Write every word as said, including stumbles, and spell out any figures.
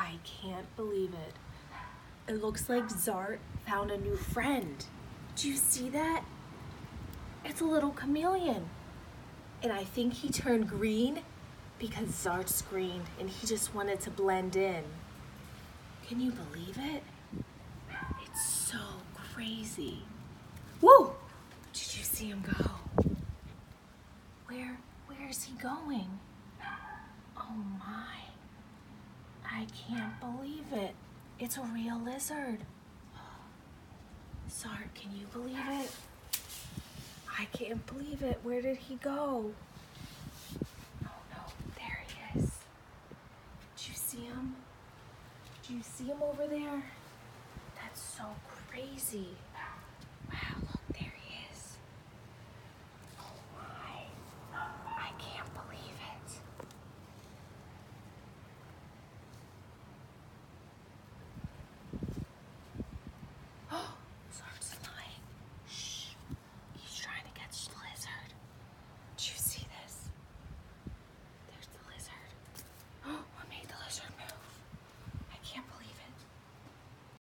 I can't believe it. It looks like Zart found a new friend. Do you see that? It's a little chameleon. And I think he turned green because Zart's green and he just wanted to blend in. Can you believe it? It's so crazy. Whoa! Did you see him go? Where, where is he going? Oh my. I can't believe it. It's a real lizard. Zart, can you believe it? I can't believe it. Where did he go? Oh no, there he is. Did you see him? Do you see him over there? That's so crazy. Wow.